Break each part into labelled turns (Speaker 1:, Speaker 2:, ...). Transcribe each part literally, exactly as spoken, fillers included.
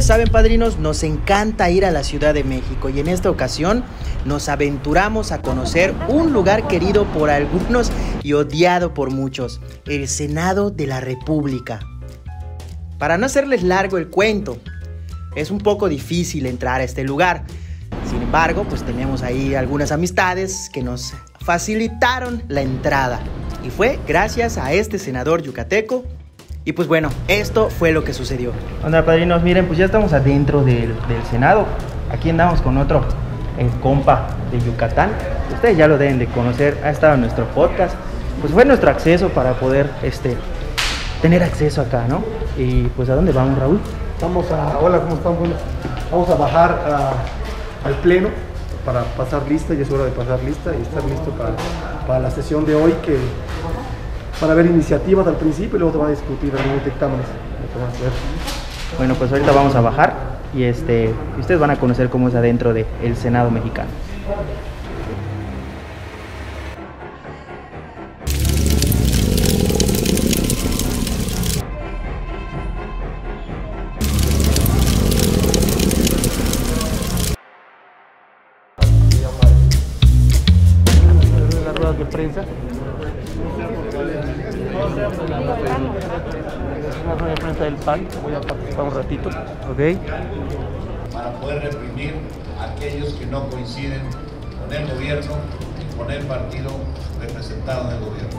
Speaker 1: saben, padrinos, nos encanta ir a la Ciudad de México y en esta ocasión nos aventuramos a conocer un lugar querido por algunos y odiado por muchos, el Senado de la República. Para no hacerles largo el cuento, es un poco difícil entrar a este lugar. Sin embargo, pues tenemos ahí algunas amistades que nos facilitaron la entrada. Y fue gracias a este senador yucateco. Y pues bueno, esto fue lo que sucedió. Onda, padrinos, miren, pues ya estamos adentro del, del Senado. Aquí andamos con otro eh, compa de Yucatán. Ustedes ya lo deben de conocer, ha estado en nuestro podcast. Pues fue nuestro acceso para poder este, tener acceso acá, ¿no? Y pues ¿a dónde vamos, Raúl?
Speaker 2: Vamos a... Hola, ¿cómo están? Bueno, vamos a bajar a, al pleno para pasar lista, ya es hora de pasar lista y estar listo para, para la sesión de hoy, que para ver iniciativas al principio y luego se van a discutir algunos dictámenes.
Speaker 1: Bueno, pues ahorita vamos a bajar y este, ustedes van a conocer cómo es adentro del Senado mexicano.
Speaker 2: Las ruedas de prensa. Una rueda de prensa del P A N, voy a participar un ratito.
Speaker 1: Ok.
Speaker 3: Para poder reprimir a aquellos que no coinciden con el gobierno y con el partido representado en el gobierno.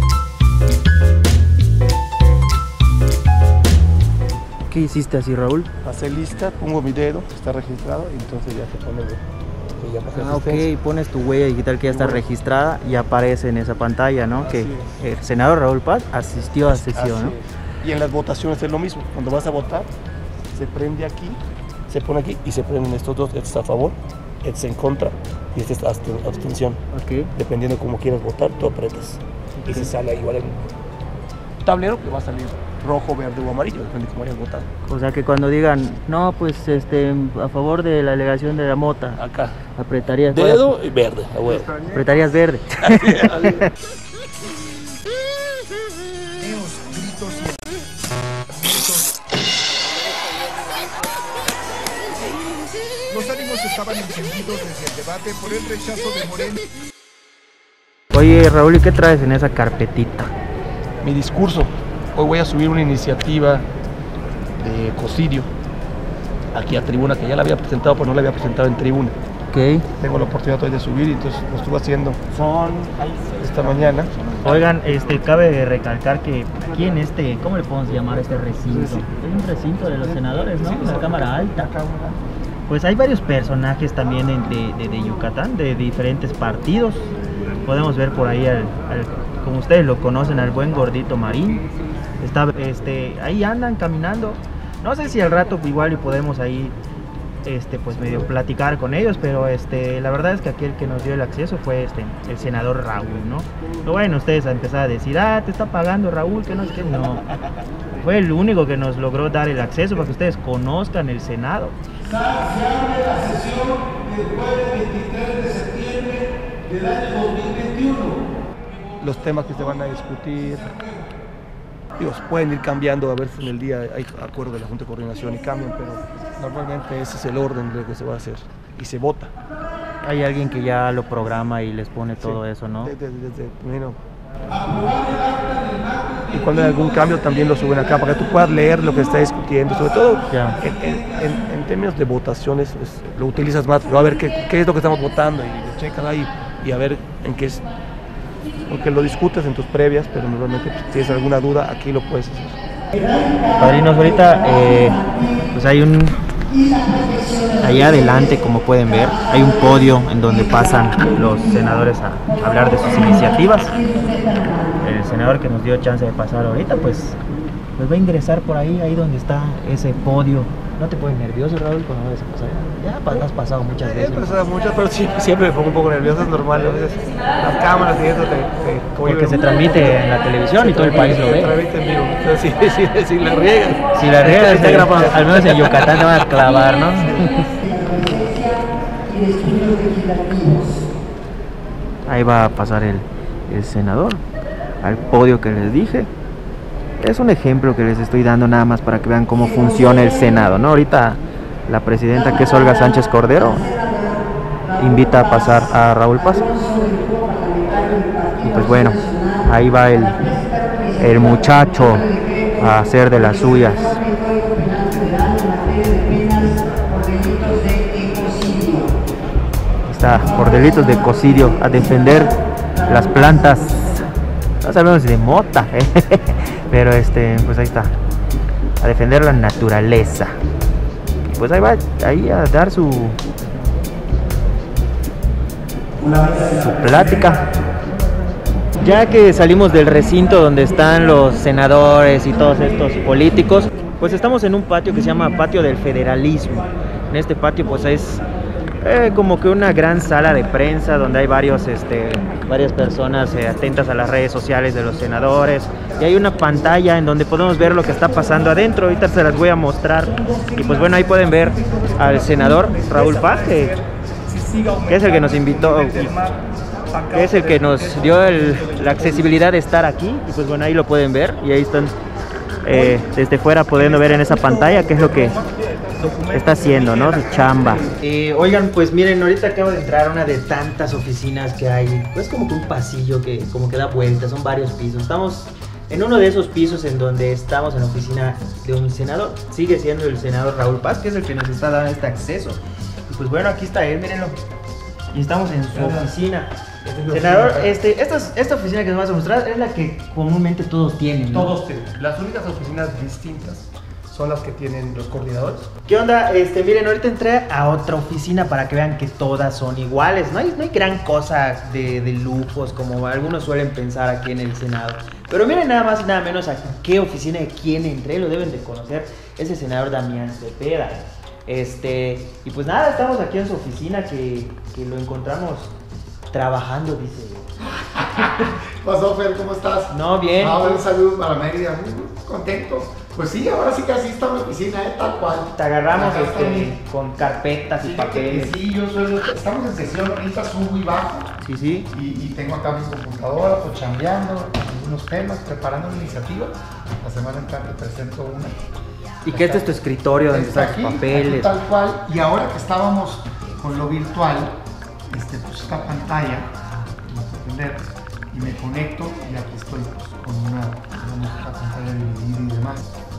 Speaker 1: ¿Qué hiciste así, Raúl?
Speaker 2: Pasé lista, pongo mi dedo, está registrado y entonces ya se pone que ya pasé
Speaker 1: Ah, ok, pones tu huella digital que ya está registrada y aparece en esa pantalla, ¿no? Que el senador Raúl Paz asistió a sesión, ¿no?
Speaker 2: Y en las votaciones es lo mismo, cuando vas a votar, se prende aquí, se pone aquí y se prenden estos dos, este está a favor, este está en contra y este es abstención.
Speaker 1: Okay.
Speaker 2: Dependiendo de cómo quieras votar, tú apretas. Okay. Y se sale igual en un tablero que va a salir rojo, verde o amarillo, depende de cómo hayas votado.
Speaker 1: O sea que cuando digan, no, pues este, a favor de la alegación de la mota,
Speaker 2: acá
Speaker 1: apretarías
Speaker 2: dedo y verde, a huevo.
Speaker 1: Apretarías verde.
Speaker 4: Los ánimos estaban encendidos desde el debate por el rechazo de Morena.
Speaker 1: Oye, Raúl, ¿y qué traes en esa carpetita?
Speaker 2: Mi discurso. Hoy voy a subir una iniciativa de ecocidio aquí a tribuna, que ya la había presentado, pero no la había presentado en tribuna.
Speaker 1: Ok.
Speaker 2: Tengo la oportunidad hoy de subir y entonces lo estuve haciendo esta mañana.
Speaker 1: Oigan, este, cabe recalcar que aquí en este, ¿cómo le podemos llamar a este recinto?
Speaker 2: Sí, sí.
Speaker 1: Es un recinto de los senadores, ¿no?
Speaker 2: Sí,
Speaker 1: La Cámara Alta. Pues hay varios personajes también de, de, de Yucatán, de diferentes partidos. Podemos ver por ahí, al, al, como ustedes lo conocen, al buen gordito Marín. Está, este, ahí andan caminando. No sé si al rato igual y podemos ahí este, pues medio platicar con ellos, pero este, la verdad es que aquel que nos dio el acceso fue este, el senador Raúl, ¿no? Pero bueno, ustedes a empezar a decir, ah, te está pagando Raúl, que no sé qué. No, fue el único que nos logró dar el acceso para que ustedes conozcan el Senado.
Speaker 5: Se abre la sesión del jueves veintitrés de septiembre del año dos mil veintiuno.
Speaker 2: Los temas que se van a discutir, digo, pueden ir cambiando, a ver si en el día hay acuerdo de la Junta de Coordinación y cambian, pero normalmente ese es el orden de lo que se va a hacer y se vota.
Speaker 1: Hay alguien que ya lo programa y les pone todo
Speaker 2: sí,
Speaker 1: eso, ¿no?
Speaker 2: Desde, desde, desde primero. Y cuando hay algún cambio también lo suben acá para que tú puedas leer lo que está discutiendo, sobre todo
Speaker 1: ya.
Speaker 2: en, en, en, en términos de votaciones pues, lo utilizas más, pero a ver qué, qué es lo que estamos votando y lo checan ahí y a ver en qué es, porque lo discutes en tus previas, pero normalmente pues, si tienes alguna duda aquí lo puedes hacer.
Speaker 1: Padrinos, ahorita eh, pues hay un, allá adelante, como pueden ver, hay un podio en donde pasan los senadores a hablar de sus iniciativas. El senador que nos dio chance de pasar ahorita, pues, pues va a ingresar por ahí, ahí donde está ese podio. ¿No te pones nervioso, Raúl, cuando ves pasar? Ya has pasado muchas veces.
Speaker 2: He pasado muchas, pero sí, siempre me pongo un poco nervioso, es normal. A veces las cámaras y eso te, te
Speaker 1: porque se transmite en la televisión y todo el país lo ve.
Speaker 2: Se transmite en vivo. Entonces, si, si, si la riegas.
Speaker 1: Si la riegas, está grabado. Al menos en Yucatán te van a clavar, ¿no? Ahí va a pasar el, el senador al podio que les dije. es un ejemplo que les estoy dando nada más para que vean cómo funciona el Senado, ¿no? Ahorita la presidenta, que es Olga Sánchez Cordero, invita a pasar a Raúl Paz. Y pues bueno, ahí va el, el muchacho a hacer de las suyas. Está por delitos de ecocidio, a defender las plantas. No sabemos de mota, ¿eh? Pero este, pues ahí está, a defender la naturaleza. Y pues ahí va, ahí a dar su, su plática. Ya que salimos del recinto donde están los senadores y todos estos políticos, pues estamos en un patio que se llama Patio del Federalismo. En este patio pues es eh, como que una gran sala de prensa donde hay varios, este, varias personas eh, atentas a las redes sociales de los senadores. Y hay una pantalla en donde podemos ver lo que está pasando adentro. Ahorita se las voy a mostrar. Y pues bueno, ahí pueden ver al senador Raúl Paz, que, que es el que nos invitó, que es el que nos dio el, la accesibilidad de estar aquí. Y pues bueno, ahí lo pueden ver. Y ahí están eh, desde fuera pudiendo ver en esa pantalla qué es lo que está haciendo, ¿no? Su chamba. Eh, oigan, pues miren, ahorita acabo de entrar a una de tantas oficinas que hay. Pues como que un pasillo que como que da vueltas, son varios pisos. Estamos en uno de esos pisos en donde estamos en la oficina de un senador. Sigue siendo el senador Raúl Paz, que es el que nos está dando este acceso. Y pues bueno, aquí está él, mírenlo. Y estamos en su oficina. Senador, este, esta, esta oficina que nos vas a mostrar es la que comúnmente todos tienen, ¿no?
Speaker 2: Todos tienen. Las únicas oficinas distintas son las que tienen los coordinadores.
Speaker 1: ¿Qué onda? Este, miren, ahorita entré a otra oficina para que vean que todas son iguales. No hay, no hay gran cosa de, de lujos como algunos suelen pensar aquí en el Senado. Pero miren nada más y nada menos a qué oficina de quién entré, lo deben de conocer. Es el senador Damián Cepeda. Este, y pues nada, estamos aquí en su oficina que, que lo encontramos trabajando, dice.
Speaker 6: ¿Qué pasó, Fer? ¿Cómo estás?
Speaker 1: No, bien.
Speaker 6: Ah, un saludo para Mérida, muy contento. Pues sí, ahora sí que así está mi oficina, ¿eh? Tal cual.
Speaker 1: Te agarramos este,
Speaker 6: mi...
Speaker 1: con carpetas y
Speaker 6: sí,
Speaker 1: papeles.
Speaker 6: Sí, yo suelo, estamos en sesión, ahorita subo y bajo.
Speaker 1: Sí, sí.
Speaker 6: Y, y tengo acá mi computadora, pues chambeando algunos temas, preparando una iniciativa. La semana entrante presento una.
Speaker 1: ¿Y qué este es tu escritorio donde están tus papeles?
Speaker 6: Aquí, tal cual. Y ahora que estábamos con lo virtual, este, pues esta pantalla, vamos a prender, y me conecto y aquí estoy pues, con una, una pantalla dividida y demás.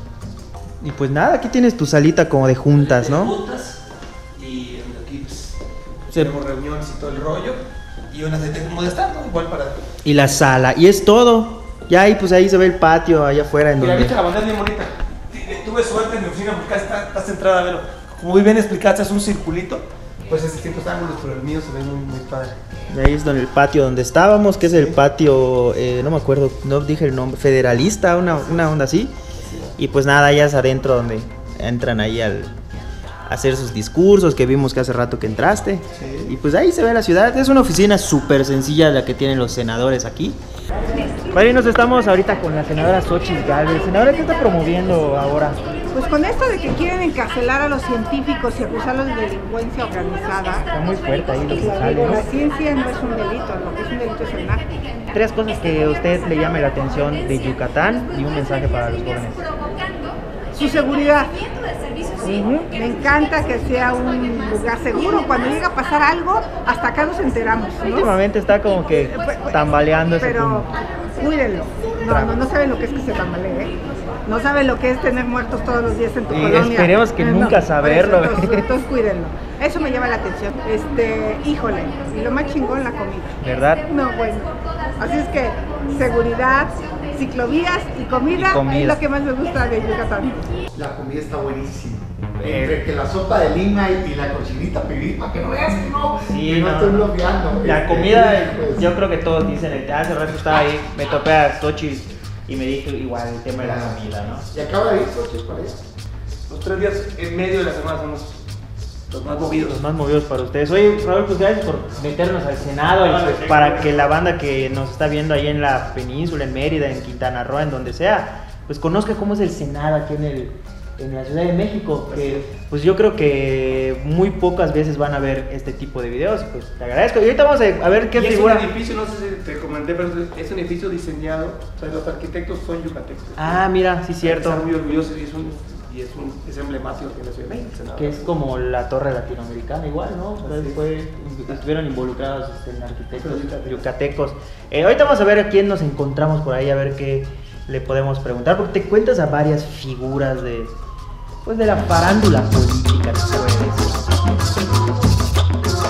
Speaker 1: Y pues nada, aquí tienes tu salita como de juntas, ¿no?
Speaker 7: Juntas y aquí pues,
Speaker 1: Sí.
Speaker 7: tenemos reuniones y todo el rollo y una gente como de estar, ¿no? Igual para...
Speaker 1: Y la sala, y es todo. Ya ahí pues ahí se ve el patio allá afuera en
Speaker 7: Mira,
Speaker 1: donde...
Speaker 7: viste, la bandera es bien bonita. Tuve suerte en mi oficina porque está, está centrada a verlo. Como muy bien explicaste, es un circulito. Pues es distintos ángulos, pero el mío se ve muy, muy padre.
Speaker 1: Y ahí es donde el patio donde estábamos, que es el patio, eh, no me acuerdo, no dije el nombre, federalista, una, una onda así. Y pues nada, ya es adentro donde entran ahí al a hacer sus discursos que vimos que hace rato que entraste.
Speaker 7: Sí.
Speaker 1: Y pues ahí se ve la ciudad. Es una oficina súper sencilla la que tienen los senadores aquí. Padrinos, estamos ahorita con la senadora Xóchitl Gálvez. Senadora, ¿qué está promoviendo ahora?
Speaker 8: Pues con esto de que quieren encarcelar a los científicos y acusarlos de delincuencia organizada.
Speaker 1: Está muy fuerte ahí lo que
Speaker 8: La,
Speaker 1: sale, ¿no?
Speaker 8: la ciencia no es un delito, lo que es un delito es el narco.
Speaker 1: Tres cosas que a usted le llame la atención de Yucatán y un mensaje para los jóvenes.
Speaker 8: Su seguridad. Uh-huh. Me encanta que sea un lugar seguro. Cuando llega a pasar algo, hasta acá nos enteramos, ¿no?
Speaker 1: Últimamente está como que tambaleando ese
Speaker 8: Pero
Speaker 1: punto.
Speaker 8: cuídenlo. No, no, no saben lo que es que se tambalee, ¿eh? No saben lo que es tener muertos todos los días en tu
Speaker 1: Y
Speaker 8: colonia.
Speaker 1: esperemos que
Speaker 8: No,
Speaker 1: nunca
Speaker 8: por
Speaker 1: saberlo.
Speaker 8: eso, entonces, entonces cuídenlo. Eso me llama la atención. Este, híjole, y lo más chingón, la comida.
Speaker 1: ¿Verdad?
Speaker 8: No, bueno. Así es que seguridad, ciclovías y comida,
Speaker 1: Y comida.
Speaker 8: es lo que más me gusta de Yucatán.
Speaker 6: La comida está buenísima. Entre que la sopa de lima y, y la cochinita pibil, para que no veas que no,
Speaker 1: Sí,
Speaker 6: que no,
Speaker 1: no.
Speaker 6: estoy bloqueando.
Speaker 1: La
Speaker 6: Este,
Speaker 1: comida,
Speaker 6: pues,
Speaker 1: yo creo que todos dicen, el hace rato estaba ahí, me topé a Xóchitl y me dijo igual el tema de la comida, ¿no?
Speaker 6: ¿Y acaba de ir Xochitl para allá?
Speaker 7: Los tres días en medio de la semana son los, los más movidos.
Speaker 1: Los más movidos para ustedes. Oye, Raúl, pues gracias por meternos al Senado y pues, para que la banda que nos está viendo ahí en la península, en Mérida, en Quintana Roo, en donde sea, pues conozca cómo es el Senado aquí en el, en la Ciudad de México, que pues yo creo que muy pocas veces van a ver este tipo de videos, pues te agradezco. Y ahorita vamos a, a ver qué
Speaker 7: y
Speaker 1: figura.
Speaker 7: Es un edificio, no sé si te comenté, pero es un edificio diseñado, o sea, los arquitectos son yucatecos.
Speaker 1: Ah, mira, sí, cierto.
Speaker 7: Están muy orgullosos y es, un, y es, un, es emblemático que en la Ciudad de México.
Speaker 1: Que es como la torre latinoamericana igual, ¿no? O sea,
Speaker 7: Sí.
Speaker 1: fue, estuvieron involucrados este, en arquitectos yucatecos. Eh, ahorita vamos a ver a quién nos encontramos por ahí, a ver qué le podemos preguntar, porque te cuentas a varias figuras de, pues, de la farándula política, se puede decir.